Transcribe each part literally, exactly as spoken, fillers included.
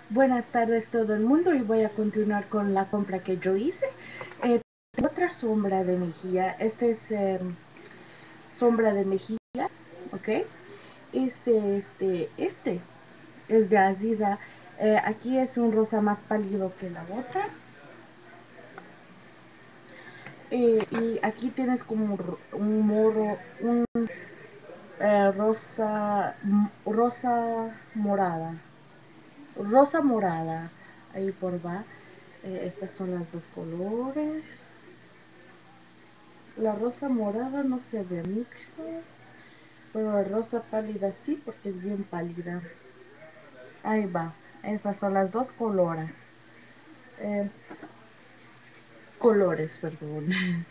Buenas tardes todo el mundo y voy a continuar con la compra que yo hice. Eh, otra sombra de mejilla, este es eh, sombra de mejilla, ¿ok? Es este, este es de Aziza. Eh, aquí es un rosa más pálido que la otra. Eh, y aquí tienes como un, un morro, un eh, rosa, rosa morada. Rosa morada, ahí por va. Eh, estas son las dos colores. La rosa morada no se ve mucho, pero la rosa pálida sí, porque es bien pálida. Ahí va, esas son las dos colores. Eh, colores, perdón.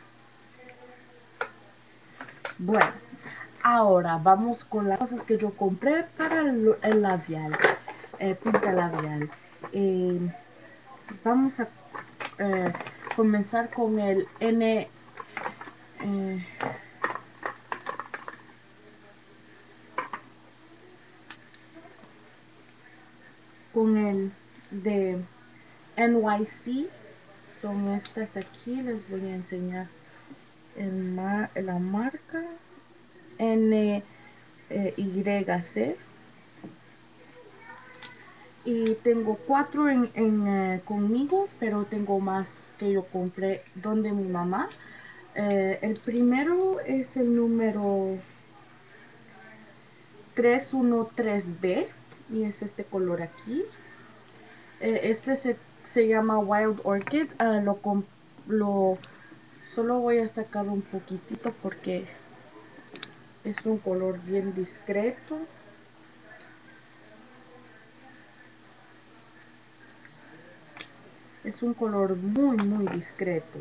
Bueno, ahora vamos con las cosas que yo compré para el, el labial, eh, pinta labial. Eh, vamos a eh, comenzar con el N. Eh, con el de N Y C. Son estas aquí, les voy a enseñar el mar, la marca N Y C. Y tengo cuatro en, en, eh, conmigo, pero tengo más que yo compré donde mi mamá. Eh, el primero es el número tres uno tres B y es este color aquí. Eh, este se, se llama Wild Orchid. Uh, lo, lo solo voy a sacar un poquitito porque es un color bien discreto. Es un color muy muy discreto.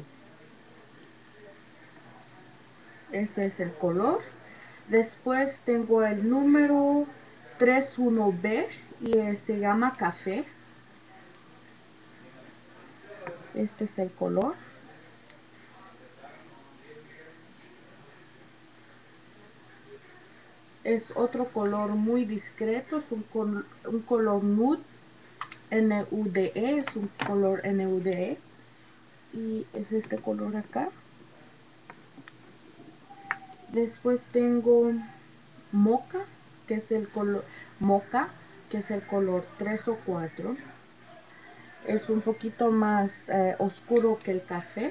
Ese es el color. Después tengo el número tres uno B y eh, se llama café. Este es el color. Es otro color muy discreto. Es un, col un color nude. N U D E. Es un color N U D E. Y es este color acá. Después tengo moca, que es el color moca, que es el color tres o cuatro. Es un poquito más eh, oscuro que el café.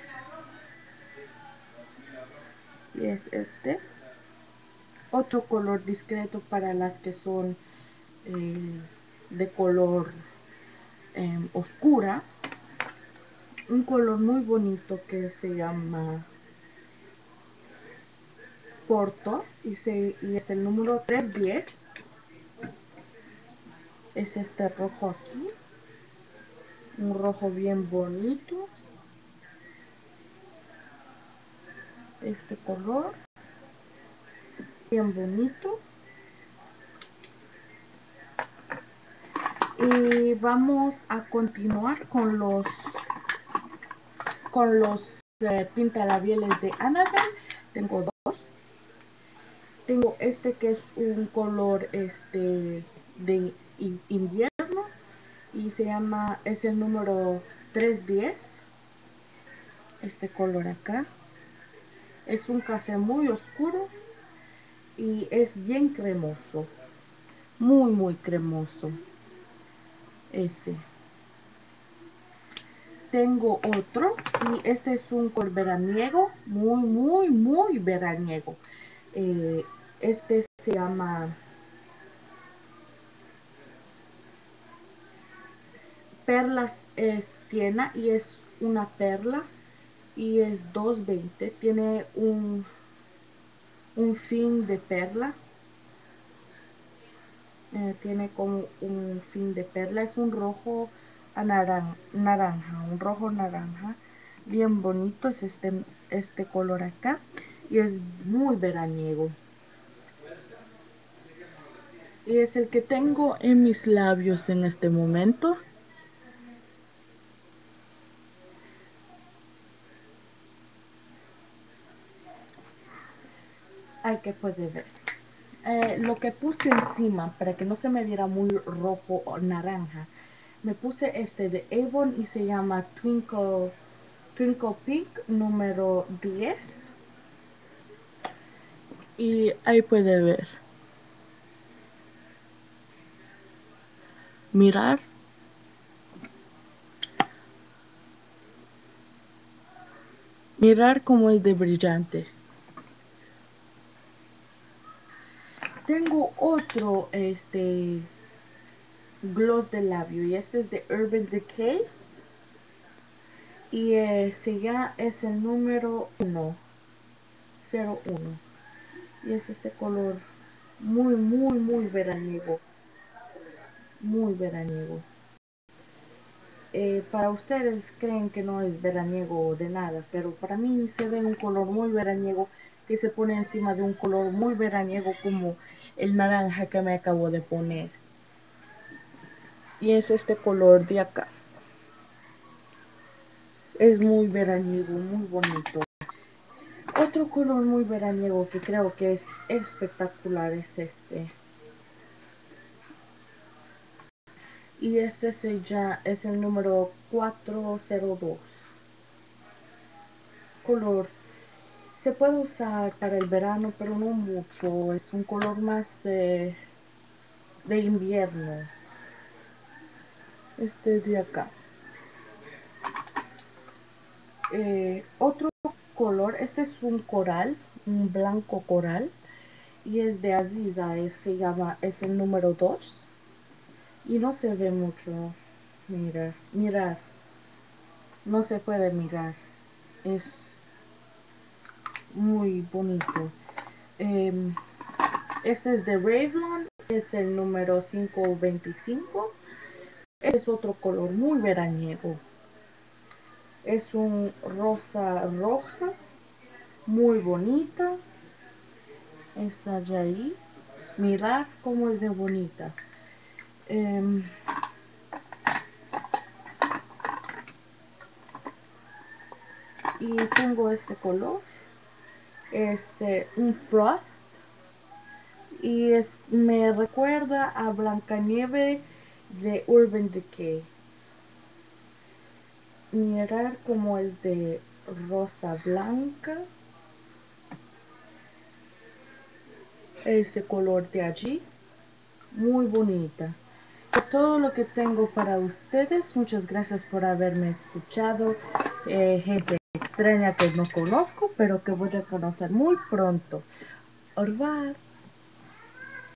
Y es este. Otro color discreto para las que son eh, de color eh, oscura. Un color muy bonito que se llama Porto y, se, y es el número trescientos diez. Es este rojo aquí. Un rojo bien bonito. Este color. Bien bonito. Y vamos a continuar con los con los eh, pintalabiales de Annabelle. Tengo dos. Tengo este que es un color este de invierno y se llama, es el número trescientos diez. Este color acá. Es un café muy oscuro y es bien cremoso. Muy, muy cremoso. Ese. Tengo otro y este es un color veraniego, muy, muy, muy veraniego. Eh, este se llama Perlas es Siena y es una perla y es dos veinte. Tiene un, un fin de perla. Eh, tiene como un fin de perla. Es un rojo a naran naranja, un rojo naranja. Bien bonito es este, este color acá y es muy veraniego. Y es el que tengo en mis labios en este momento. Hay que poder ver. eh, lo que puse encima para que no se me viera muy rojo o naranja, me puse este de Avon y se llama Twinkle, Twinkle Pink número diez. Y ahí puede ver. Mirar. Mirar cómo es de brillante. Tengo otro este gloss de labio y este es de Urban Decay. Y ese ya es el número uno, cero uno. Y es este color muy, muy, muy veraniego. Muy veraniego. Eh, para ustedes creen que no es veraniego de nada, pero para mí se ve un color muy veraniego que se pone encima de un color muy veraniego como el naranja que me acabo de poner. Y es este color de acá. Es muy veraniego, muy bonito. Otro color muy veraniego que creo que es espectacular es este. Y este se ya es el número cuatrocientos dos. Color. Se puede usar para el verano, pero no mucho. Es un color más eh, de invierno. Este de acá. Eh, otro color. Este es un coral. Un blanco coral. Y es de Aziza. Es, se llama, es el número dos. Y no se ve mucho. Mirar. Mirar. No se puede mirar. Es muy bonito. Eh, este es de Revlon. Es el número quinientos veinticinco. Este es otro color muy veraniego. Es un rosa roja. Muy bonita. Esa allá ahí. Mirad cómo es de bonita. Eh, y tengo este color. Es eh, un Frost. Y es, me recuerda a Blancanieve de Urban Decay. Mirar cómo es de rosa blanca. Ese color de allí. Muy bonita. Es todo lo que tengo para ustedes. Muchas gracias por haberme escuchado. Eh, gente extraña que no conozco, pero que voy a conocer muy pronto. Au revoir.